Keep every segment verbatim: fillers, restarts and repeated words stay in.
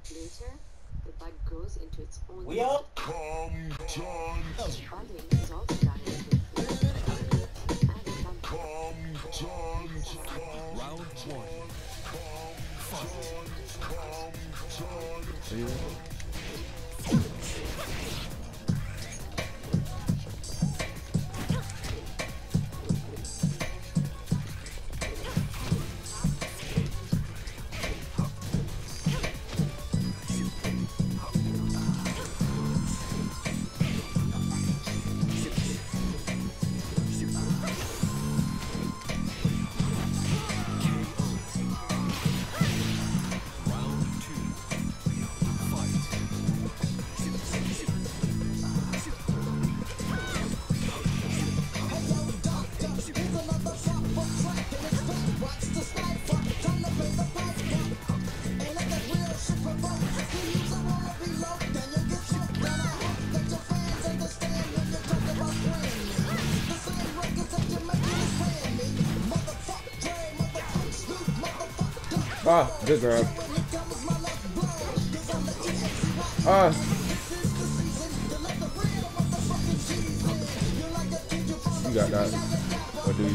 Later, the bud grows into its own. We up? Budding is also done in fruit trees. And in Round one. Ah, good grab. Ah. You got that. Or do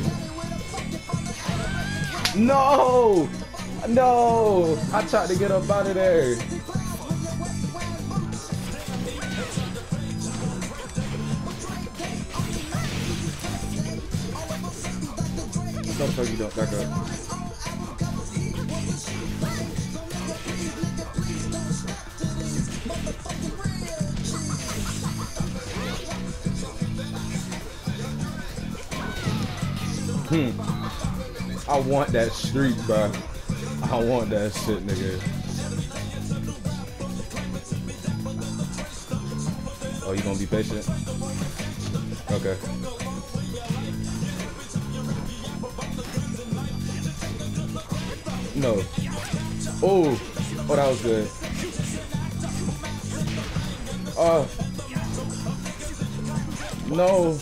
you? No! No! I tried to get up out of there. What the fuck you don't back up? Hmm. I want that streak, bro. I want that shit, nigga. Oh, you gonna be patient? Okay. No. Oh. Oh, that was good. Oh. No.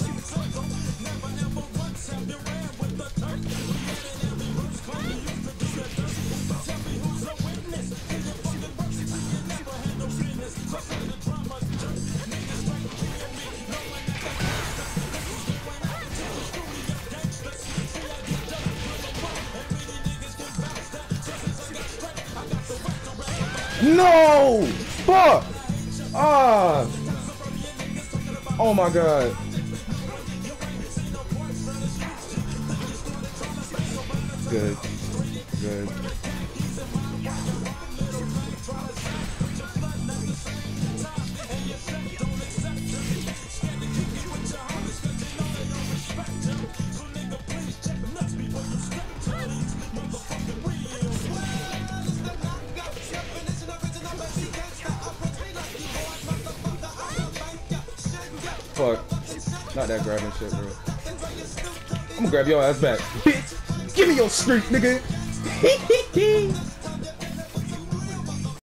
No! Fuck! Ah! Oh my god. Good. Good. Fuck. Not that grabbing shit, bro. I'm gonna grab your ass back. Bitch! Give me your streak, nigga!